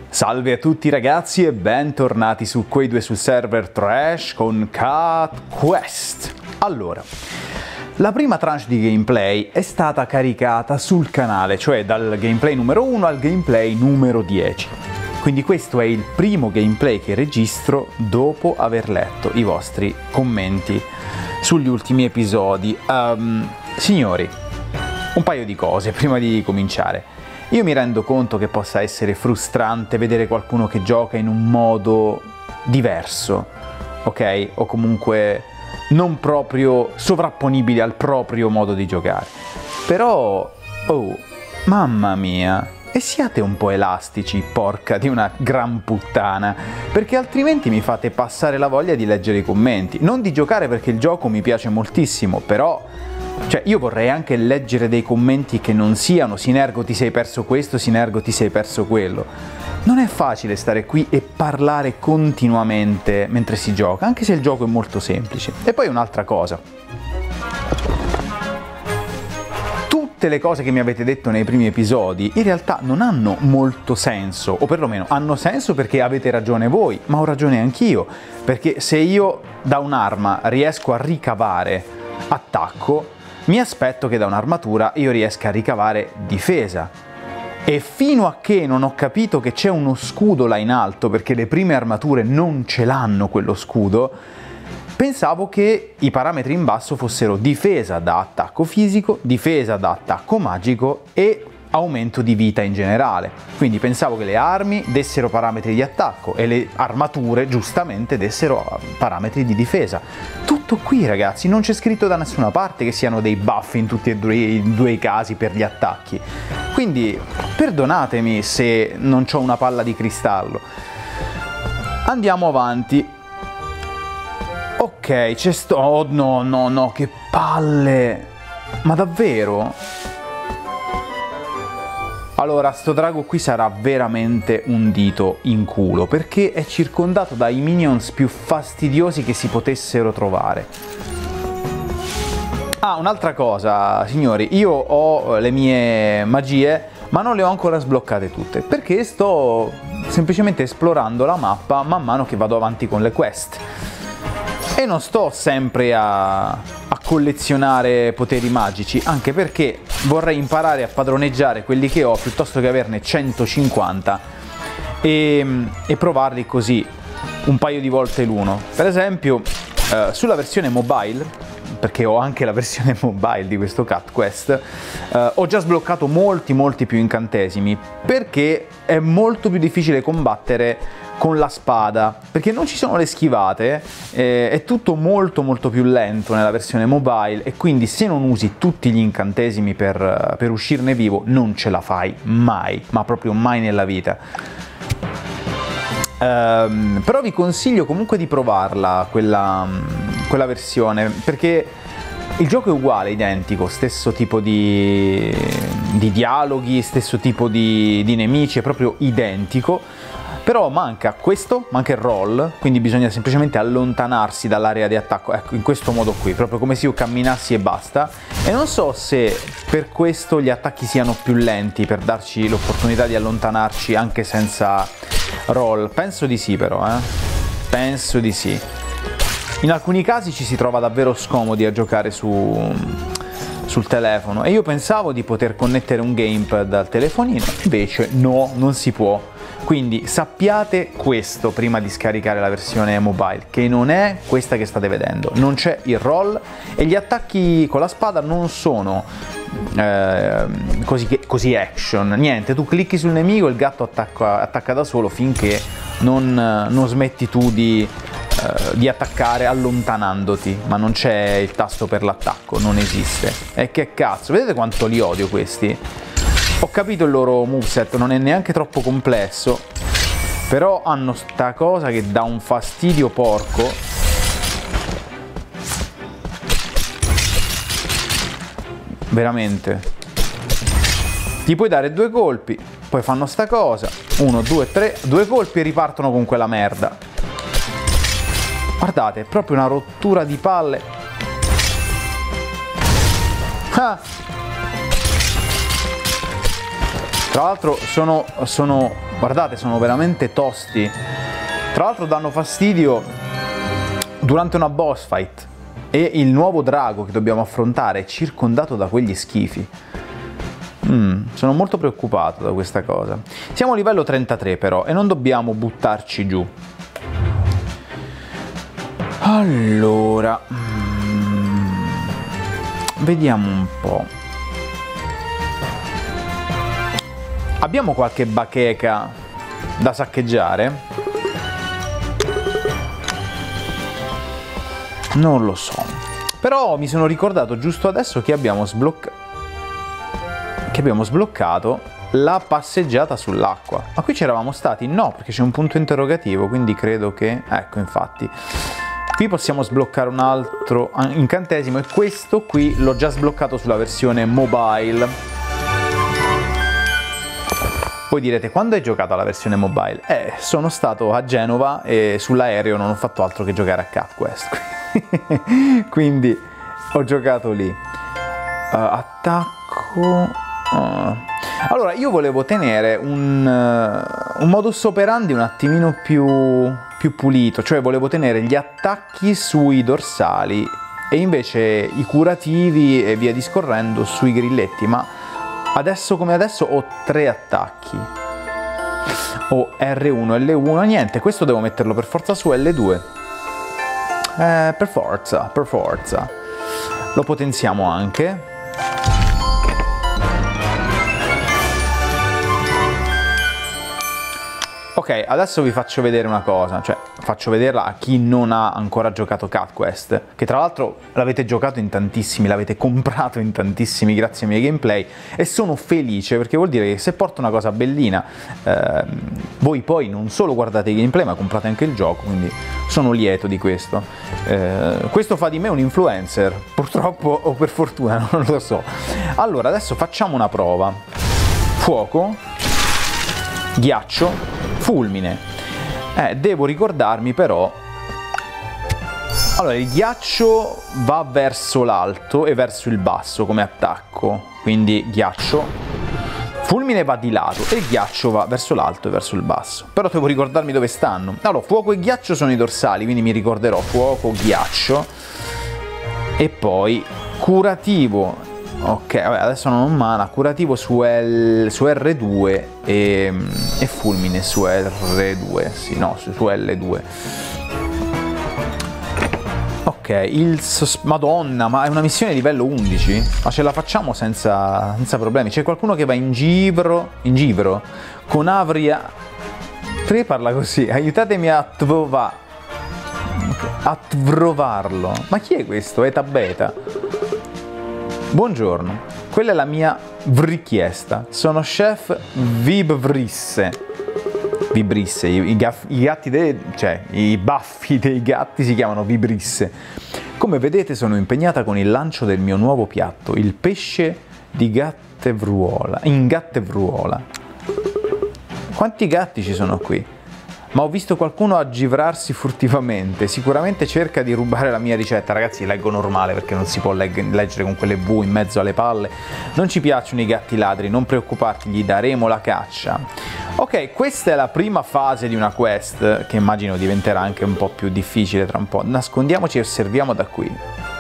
Salve a tutti ragazzi e bentornati su Quei Due sul server Trash con Cat Quest. Allora, la prima tranche di gameplay è stata caricata sul canale, cioè dal gameplay numero 1 al gameplay numero 10. Quindi questo è il primo gameplay che registro dopo aver letto i vostri commenti sugli ultimi episodi. Signori, un paio di cose prima di cominciare. Io mi rendo conto che possa essere frustrante vedere qualcuno che gioca in un modo diverso, ok? O comunque non proprio sovrapponibile al proprio modo di giocare. Però, oh, mamma mia, e siate un po' elastici, porca di una gran puttana, perché altrimenti mi fate passare la voglia di leggere i commenti. Non di giocare perché il gioco mi piace moltissimo, però... cioè, io vorrei anche leggere dei commenti che non siano Sinergo ti sei perso questo, Sinergo ti sei perso quello. Non è facile stare qui e parlare continuamente mentre si gioca, anche se il gioco è molto semplice. E poi un'altra cosa. Tutte le cose che mi avete detto nei primi episodi in realtà non hanno molto senso, o perlomeno hanno senso perché avete ragione voi, ma ho ragione anch'io. Perché se io da un'arma riesco a ricavare attacco, mi aspetto che da un'armatura io riesca a ricavare difesa. E fino a che non ho capito che c'è uno scudo là in alto, perché le prime armature non ce l'hanno quello scudo, pensavo che i parametri in basso fossero difesa da attacco fisico, difesa da attacco magico e aumento di vita in generale. Quindi pensavo che le armi dessero parametri di attacco e le armature giustamente dessero parametri di difesa. Tutto qui ragazzi, non c'è scritto da nessuna parte che siano dei buff in tutti e due i casi per gli attacchi. Quindi perdonatemi se non c'ho una palla di cristallo. Andiamo avanti. Ok, c'è oh no, che palle! Ma davvero? Allora, sto drago qui sarà veramente un dito in culo, perché è circondato dai minions più fastidiosi che si potessero trovare. Ah, un'altra cosa, signori, io ho le mie magie, ma non le ho ancora sbloccate tutte, perché sto semplicemente esplorando la mappa man mano che vado avanti con le quest. E non sto sempre a collezionare poteri magici, anche perché vorrei imparare a padroneggiare quelli che ho piuttosto che averne 150 e provarli così un paio di volte l'uno. Per esempio sulla versione mobile, perché ho anche la versione mobile di questo Cat Quest, ho già sbloccato molti più incantesimi, perché è molto più difficile combattere con la spada, perché non ci sono le schivate, è tutto molto più lento nella versione mobile, e quindi se non usi tutti gli incantesimi per uscirne vivo non ce la fai mai, ma proprio mai nella vita. Però vi consiglio comunque di provarla quella versione, perché il gioco è uguale, identico, stesso tipo di dialoghi, stesso tipo di nemici, è proprio identico. Però manca questo, manca il roll, quindi bisogna semplicemente allontanarsi dall'area di attacco, ecco, in questo modo qui, proprio come se io camminassi e basta. E non so se per questo gli attacchi siano più lenti, per darci l'opportunità di allontanarci anche senza roll. Penso di sì però, penso di sì. In alcuni casi ci si trova davvero scomodi a giocare sul telefono, e io pensavo di poter connettere un gamepad al telefonino, invece no, non si può. Quindi sappiate questo prima di scaricare la versione mobile, che non è questa che state vedendo, non c'è il roll e gli attacchi con la spada non sono così action, niente, tu clicchi sul nemico e il gatto attacca da solo finché non smetti tu di attaccare allontanandoti, ma non c'è il tasto per l'attacco, non esiste. E che cazzo, vedete quanto li odio questi? Ho capito il loro moveset, non è neanche troppo complesso, però hanno sta cosa che dà un fastidio porco. Veramente. Ti puoi dare due colpi, poi fanno sta cosa, 1, 2, 3, due colpi e ripartono con quella merda. Guardate, è proprio una rottura di palle. Ah! Tra l'altro sono Guardate, sono veramente tosti. Tra l'altro danno fastidio durante una boss fight. E il nuovo drago che dobbiamo affrontare è circondato da quegli schifi. Sono molto preoccupato da questa cosa. Siamo a livello 33 però e non dobbiamo buttarci giù. Allora, vediamo un po'. Abbiamo qualche bacheca da saccheggiare? Non lo so. Però mi sono ricordato giusto adesso che abbiamo sbloccato la passeggiata sull'acqua. Ma qui c'eravamo stati? No, perché c'è un punto interrogativo, quindi credo che... Ecco, infatti. Qui possiamo sbloccare un altro incantesimo e questo qui l'ho già sbloccato sulla versione mobile. Voi direte, quando hai giocato alla versione mobile? Sono stato a Genova e sull'aereo non ho fatto altro che giocare a Cat Quest. Quindi ho giocato lì. Attacco... Allora, io volevo tenere un modus operandi un attimino più pulito, cioè volevo tenere gli attacchi sui dorsali e invece i curativi e via discorrendo sui grilletti, ma adesso come adesso ho 3 attacchi. Ho R1, L1, niente, questo devo metterlo per forza su L2. Per forza. Lo potenziamo anche. Ok, adesso vi faccio vedere una cosa, cioè faccio vederla a chi non ha ancora giocato Cat Quest, che tra l'altro l'avete giocato in tantissimi, l'avete comprato in tantissimi grazie ai miei gameplay e sono felice perché vuol dire che se porto una cosa bellina voi poi non solo guardate i gameplay ma comprate anche il gioco, quindi sono lieto di questo. Questo fa di me un influencer, purtroppo o per fortuna, non lo so. Allora, adesso facciamo una prova. Fuoco, ghiaccio, fulmine. Devo ricordarmi però... Allora, il ghiaccio va verso l'alto e verso il basso come attacco, quindi ghiaccio. Fulmine va di lato e il ghiaccio va verso l'alto e verso il basso. Però devo ricordarmi dove stanno. Allora, fuoco e ghiaccio sono i dorsali, quindi mi ricorderò fuoco, ghiaccio. E poi curativo. Ok, vabbè, adesso non ho mana, curativo su R2 e fulmine su R2, sì, no, su L2. Ok, Madonna, ma è una missione livello 11? Ma ce la facciamo senza problemi? C'è qualcuno che va in giro con Avria... Perché parla così? Aiutatemi a trovarlo. Ma chi è questo? Eta Beta? Buongiorno, quella è la mia richiesta. Sono chef Vibrisse. I gatti cioè i baffi dei gatti si chiamano Vibrisse. Come vedete sono impegnata con il lancio del mio nuovo piatto, il pesce di Gattevruola. In Gattevruola. Quanti gatti ci sono qui? Ma ho visto qualcuno aggivrarsi furtivamente, sicuramente cerca di rubare la mia ricetta. Ragazzi, leggo normale perché non si può leggere con quelle V in mezzo alle palle. Non ci piacciono i gatti ladri, non preoccuparti, gli daremo la caccia. Ok, questa è la prima fase di una quest, che immagino diventerà anche un po' più difficile tra un po'. Nascondiamoci e osserviamo da qui.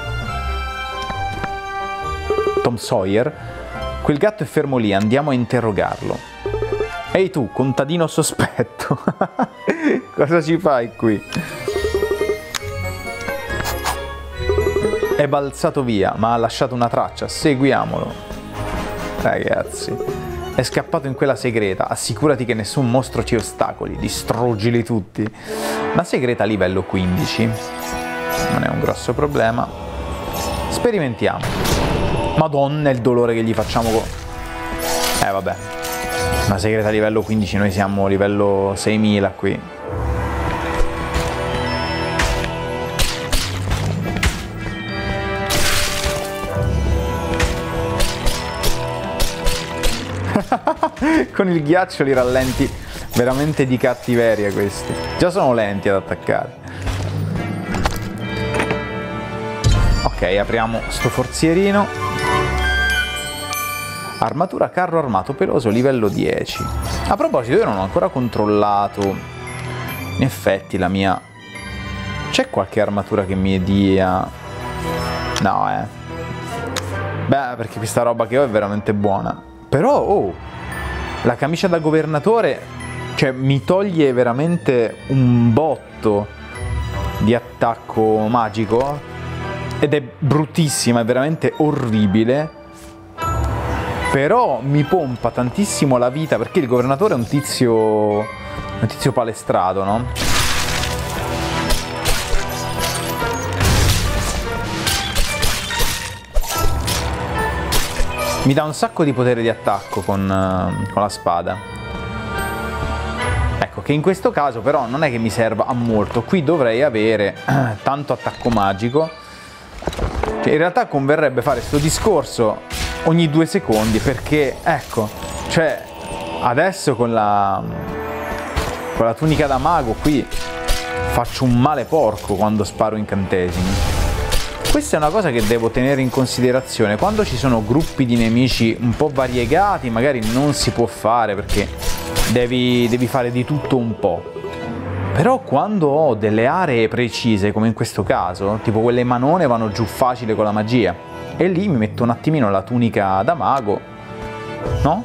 Tom Sawyer, quel gatto è fermo lì, andiamo a interrogarlo. Ehi tu, contadino sospetto, cosa ci fai qui? È balzato via, ma ha lasciato una traccia, seguiamolo. Ragazzi, è scappato in quella segreta, assicurati che nessun mostro ci ostacoli, distruggili tutti. La segreta livello 15, non è un grosso problema. Sperimentiamo. Madonna il dolore che gli facciamo vabbè. Una segreta livello 15, noi siamo livello 6000 qui. Con il ghiaccio li rallenti veramente di cattiveria questi. Già sono lenti ad attaccare. Ok, apriamo sto forzierino. Armatura carro armato peloso livello 10. A proposito, io non ho ancora controllato in effetti la mia... C'è qualche armatura che mi dia... No, Beh, perché questa roba che ho è veramente buona. Però, oh, la camicia da governatore, cioè, mi toglie veramente un botto di attacco magico. Ed è bruttissima, è veramente orribile. Però mi pompa tantissimo la vita, perché il governatore è un tizio palestrato, no? Mi dà un sacco di potere di attacco con la spada. Ecco, che in questo caso però non è che mi serva a molto. Qui dovrei avere tanto attacco magico. Cioè, in realtà converrebbe fare questo discorso ogni 2 secondi, perché, ecco, cioè, adesso con la tunica da mago qui faccio un male porco quando sparo incantesimi. Questa è una cosa che devo tenere in considerazione. Quando ci sono gruppi di nemici un po' variegati, magari non si può fare perché devi fare di tutto un po'. Però quando ho delle aree precise, come in questo caso, tipo quelle manone vanno giù facile con la magia, e lì mi metto un attimino la tunica da mago, no?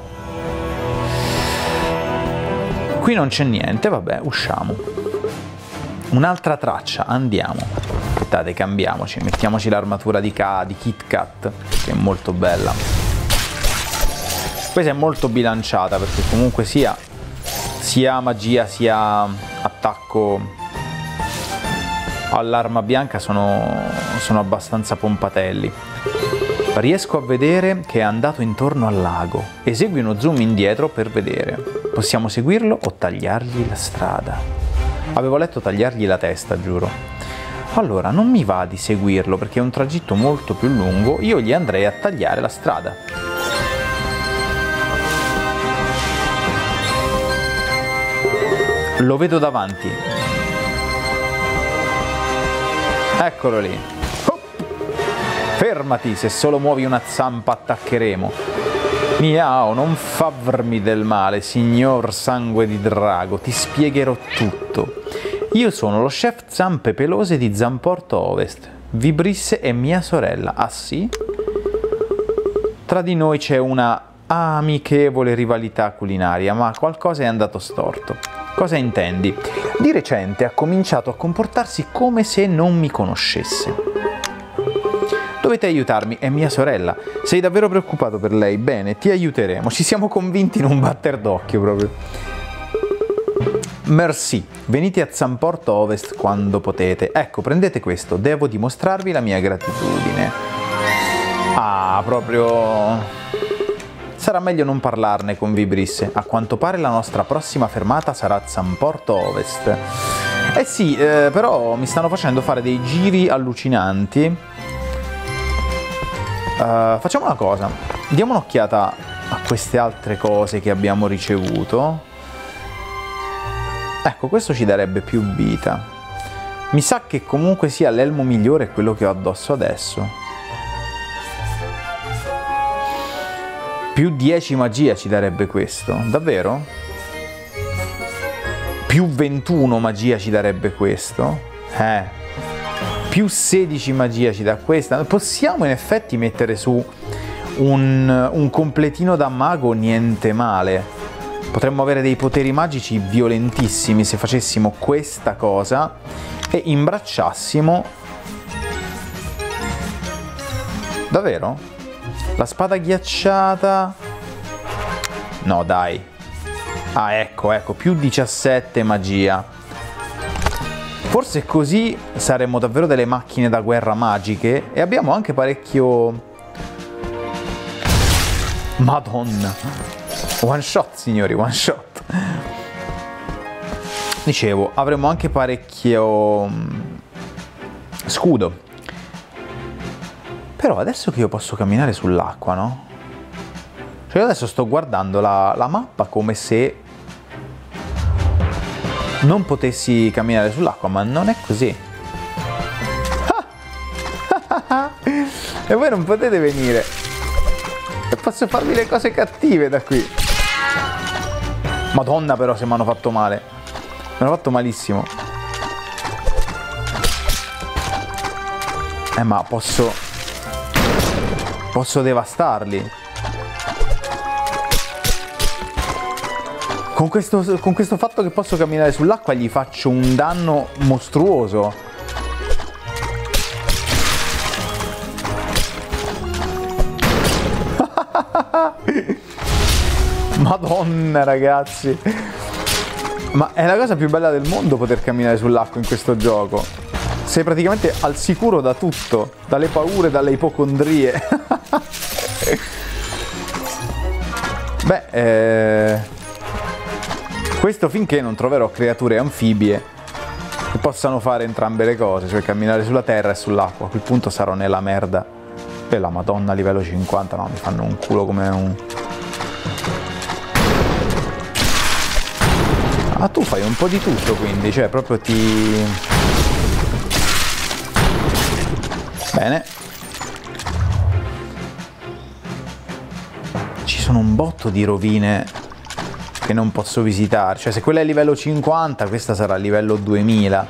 Qui non c'è niente, vabbè, usciamo. Un'altra traccia, andiamo. Aspettate, cambiamoci, mettiamoci l'armatura di Kit Kat, che è molto bella. Questa è molto bilanciata, perché comunque sia magia sia attacco all'arma bianca sono abbastanza pompatelli. Riesco a vedere che è andato intorno al lago. Esegui uno zoom indietro per vedere. Possiamo seguirlo o tagliargli la strada. Avevo letto tagliargli la testa, giuro. Allora, non mi va di seguirlo perché è un tragitto molto più lungo, io gli andrei a tagliare la strada. Lo vedo davanti. Eccolo lì. Fermati, se solo muovi una zampa attaccheremo. Miao, non farmi del male, signor sangue di drago, ti spiegherò tutto. Io sono lo chef Zampe Pelose di Zamporto Ovest. Vibrisse è mia sorella. Ah sì? Tra di noi c'è una amichevole rivalità culinaria, ma qualcosa è andato storto. Cosa intendi? Di recente ha cominciato a comportarsi come se non mi conoscesse. Dovete aiutarmi, è mia sorella. Sei davvero preoccupato per lei? Bene, ti aiuteremo. Ci siamo convinti in un batter d'occhio proprio. Merci, venite a Zamporto Ovest quando potete. Ecco, prendete questo, devo dimostrarvi la mia gratitudine. Ah, proprio... Sarà meglio non parlarne con Vibrisse. A quanto pare la nostra prossima fermata sarà Zamporto Ovest. Eh sì, però mi stanno facendo fare dei giri allucinanti. Facciamo una cosa, diamo un'occhiata a queste altre cose che abbiamo ricevuto. Ecco, questo ci darebbe più vita. Mi sa che comunque sia l'elmo migliore quello che ho addosso adesso. Più 10 magia ci darebbe questo, davvero? Più 21 magia ci darebbe questo? Più 16 magia ci dà questa. Possiamo in effetti mettere su un completino da mago, niente male. Potremmo avere dei poteri magici violentissimi se facessimo questa cosa e imbracciassimo... Davvero? La spada ghiacciata... No, dai. Ah, ecco, più 17 magia. Forse così saremmo davvero delle macchine da guerra magiche e abbiamo anche parecchio... Madonna! One shot, signori, one shot. Dicevo, avremo anche parecchio scudo. Però adesso che io posso camminare sull'acqua, no? Cioè io adesso sto guardando la mappa come se non potessi camminare sull'acqua, ma non è così. E voi non potete venire. E posso farmi le cose cattive da qui. Madonna però se mi hanno fatto male. Mi hanno fatto malissimo. Ma posso devastarli. Con questo fatto che posso camminare sull'acqua gli faccio un danno mostruoso. Madonna ragazzi. Ma è la cosa più bella del mondo poter camminare sull'acqua in questo gioco. Sei praticamente al sicuro da tutto, dalle paure, dalle ipocondrie. Beh, questo finché non troverò creature anfibie che possano fare entrambe le cose, cioè camminare sulla terra e sull'acqua. A quel punto sarò nella merda. E la Madonna a livello 50, no, mi fanno un culo come un... Ah, tu fai un po' di tutto quindi, cioè proprio ti... Bene. Ci sono un botto di rovine che non posso visitare, cioè se quella è livello 50, questa sarà livello 2000.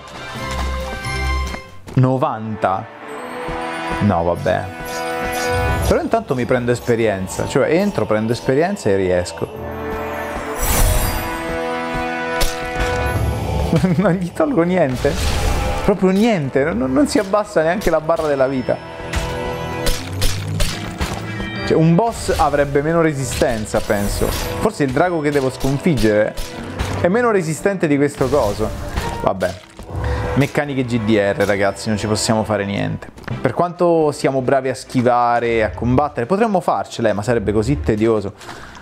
90. No, vabbè. Però intanto mi prendo esperienza, cioè entro, prendo esperienza e riesco. Non gli tolgo niente, proprio niente, non si abbassa neanche la barra della vita. Cioè, un boss avrebbe meno resistenza, penso. Forse il drago che devo sconfiggere è meno resistente di questo coso. Vabbè, meccaniche GDR ragazzi, non ci possiamo fare niente. Per quanto siamo bravi a schivare e a combattere, potremmo farcela, ma sarebbe così tedioso.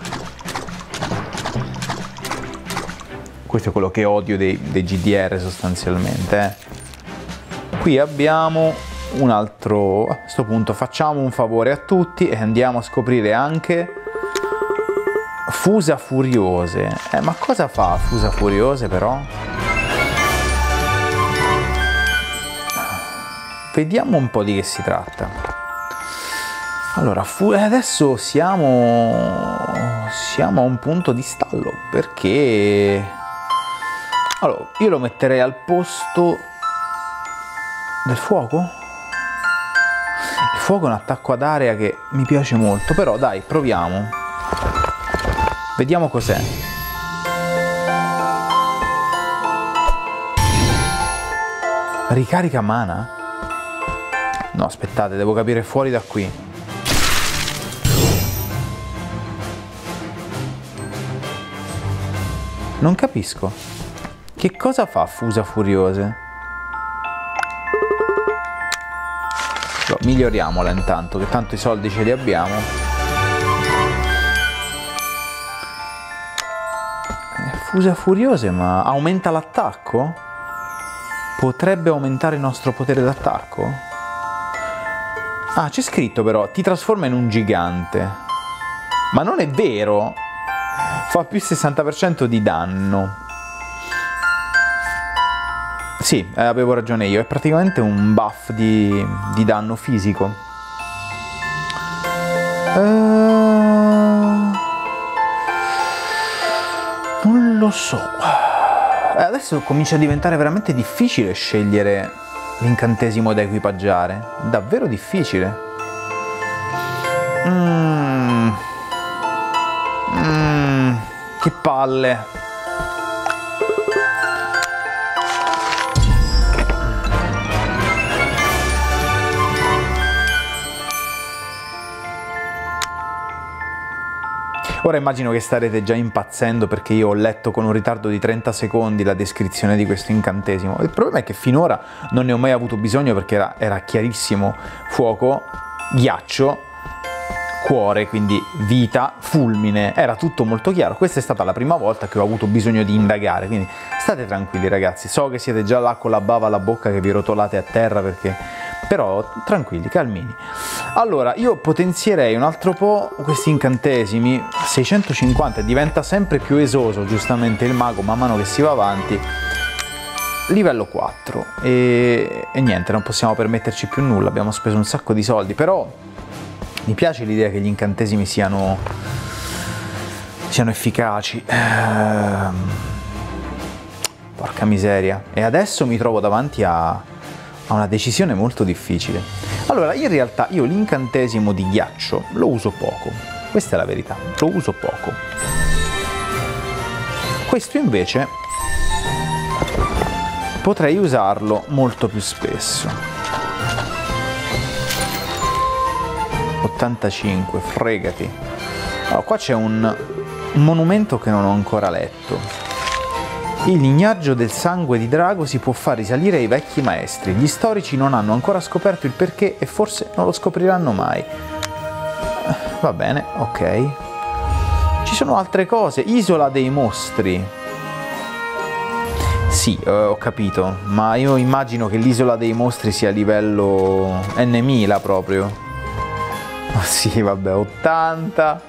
Questo è quello che odio dei GDR sostanzialmente. Qui abbiamo un altro... A questo punto facciamo un favore a tutti e andiamo a scoprire anche Fusa Furiose. Ma cosa fa Fusa Furiose però? Vediamo un po' di che si tratta. Allora, adesso siamo a un punto di stallo perché... Allora, io lo metterei al posto del fuoco. Il fuoco è un attacco ad area che mi piace molto, però dai, proviamo. Vediamo cos'è. Ricarica mana? No, aspettate, devo capire fuori da qui. Non capisco. Che cosa fa Fusa Furiose? Miglioriamola intanto, che tanto i soldi ce li abbiamo. Fusa Furiose, ma aumenta l'attacco? Potrebbe aumentare il nostro potere d'attacco? Ah, c'è scritto però, ti trasforma in un gigante. Ma non è vero! Fa più 60% di danno. Sì, avevo ragione io, è praticamente un buff di danno fisico. Non lo so. Adesso comincia a diventare veramente difficile scegliere l'incantesimo da equipaggiare. Davvero difficile. Che palle. Ora immagino che starete già impazzendo perché io ho letto con un ritardo di 30 secondi la descrizione di questo incantesimo. Il problema è che finora non ne ho mai avuto bisogno perché era chiarissimo. Fuoco, ghiaccio, cuore, quindi vita, fulmine. Era tutto molto chiaro. Questa è stata la prima volta che ho avuto bisogno di indagare, quindi state tranquilli ragazzi. So che siete già là con la bava alla bocca che vi rotolate a terra perché... Però tranquilli, calmini. Allora, io potenzierei un altro po' questi incantesimi. 650, diventa sempre più esoso giustamente il mago man mano che si va avanti. Livello 4 e niente, non possiamo permetterci più nulla, abbiamo speso un sacco di soldi, però Mi piace l'idea che gli incantesimi siano efficaci. Porca miseria. E adesso mi trovo davanti a una decisione molto difficile. Allora, in realtà io l'incantesimo di ghiaccio lo uso poco. Questa è la verità, lo uso poco. Questo invece potrei usarlo molto più spesso. 85, fregati. Allora, qua c'è un monumento che non ho ancora letto. Il lignaggio del sangue di drago si può far risalire ai vecchi maestri. Gli storici non hanno ancora scoperto il perché e forse non lo scopriranno mai. Va bene, ok. Ci sono altre cose. Isola dei mostri. Sì, ho capito, ma io immagino che l'isola dei mostri sia a livello N1000 proprio. Oh, sì, vabbè, 80.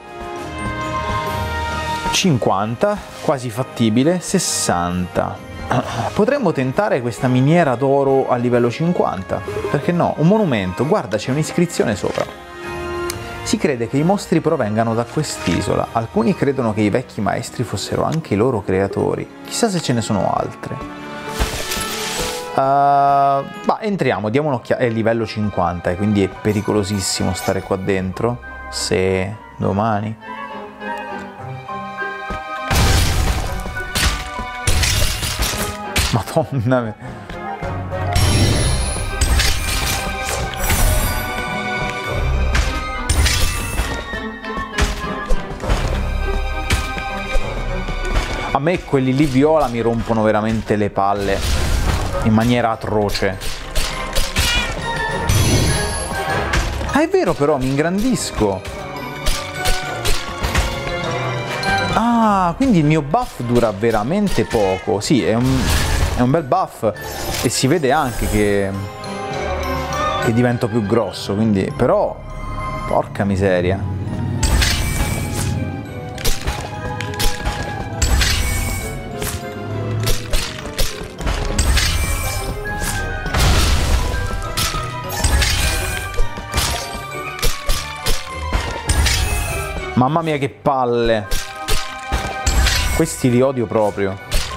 50, quasi fattibile, 60. Potremmo tentare questa miniera d'oro a livello 50, perché no? Un monumento, guarda, c'è un'iscrizione sopra. Si crede che i mostri provengano da quest'isola. Alcuni credono che i vecchi maestri fossero anche i loro creatori. Chissà se ce ne sono altre. Ma entriamo, diamo un'occhiata. È livello 50 e quindi è pericolosissimo stare qua dentro. Se domani... Madonna. A me quelli lì viola mi rompono veramente le palle in maniera atroce. Ah, è vero, però mi ingrandisco. Ah, quindi il mio buff dura veramente poco. Sì, è un bel buff e si vede anche che divento più grosso, quindi però porca miseria. Mamma mia che palle. Questi li odio proprio.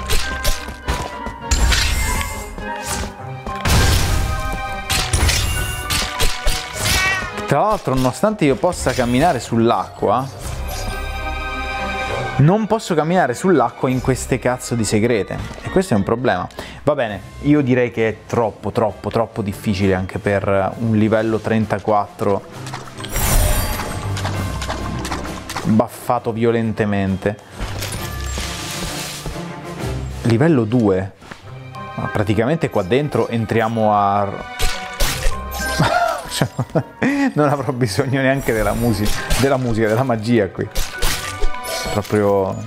Tra l'altro, nonostante io possa camminare sull'acqua, non posso camminare sull'acqua in queste cazzo di segrete. E questo è un problema. Va bene, io direi che è troppo difficile anche per un livello 34 buffato violentemente. Livello 2. Praticamente qua dentro entriamo a... non avrò bisogno neanche della musica, della magia qui. Proprio...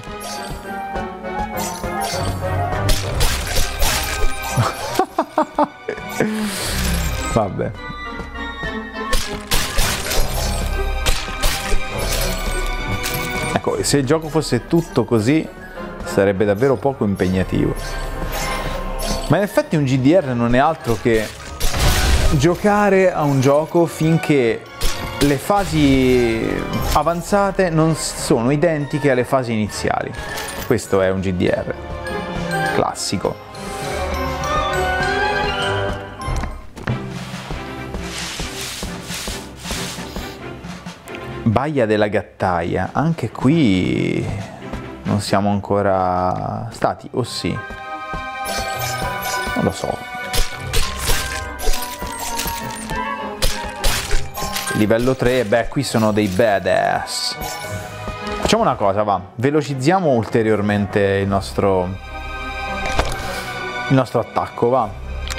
Vabbè. Ecco, se il gioco fosse tutto così sarebbe davvero poco impegnativo. Ma in effetti un GDR non è altro che giocare a un gioco finché le fasi avanzate non sono identiche alle fasi iniziali. Questo è un GDR classico. Baia della Gattaia, anche qui non siamo ancora stati, o sì? Non lo so. Livello 3, beh, qui sono dei badass. Facciamo una cosa, va, velocizziamo ulteriormente il nostro attacco, va.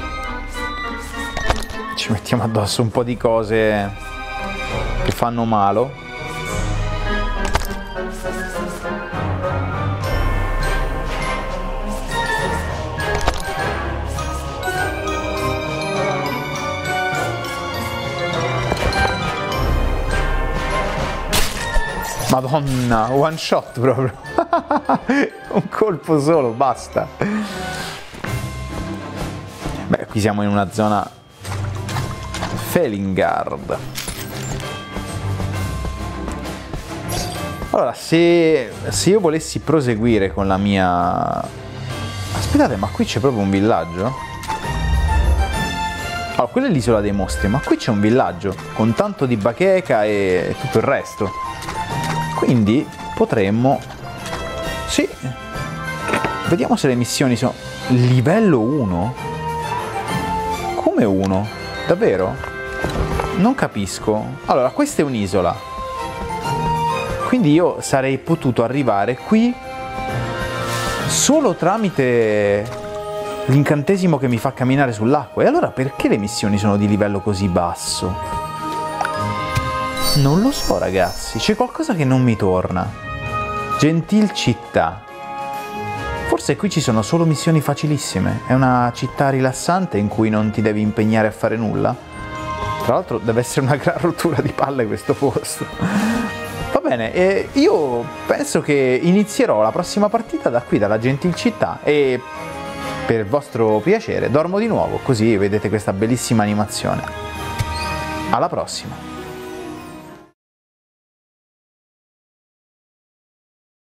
Ci mettiamo addosso un po' di cose che fanno malo. Madonna, one shot proprio. Un colpo solo, basta. Beh, qui siamo in una zona Felingard. Allora, se io volessi proseguire con la mia... Aspettate, ma qui c'è proprio un villaggio? Allora, quella è l'isola dei mostri, ma qui c'è un villaggio con tanto di bacheca e tutto il resto. Quindi potremmo... Sì. Vediamo se le missioni sono... Livello 1? Come 1? Davvero? Non capisco. Allora, questa è un'isola. Quindi io sarei potuto arrivare qui solo tramite l'incantesimo che mi fa camminare sull'acqua. E allora perché le missioni sono di livello così basso? Non lo so, ragazzi, c'è qualcosa che non mi torna. Gentil città. Forse qui ci sono solo missioni facilissime. È una città rilassante in cui non ti devi impegnare a fare nulla. Tra l'altro deve essere una gran rottura di palle questo posto. Va bene, io penso che inizierò la prossima partita da qui, dalla Gentil città, e per vostro piacere dormo di nuovo, così vedete questa bellissima animazione. Alla prossima!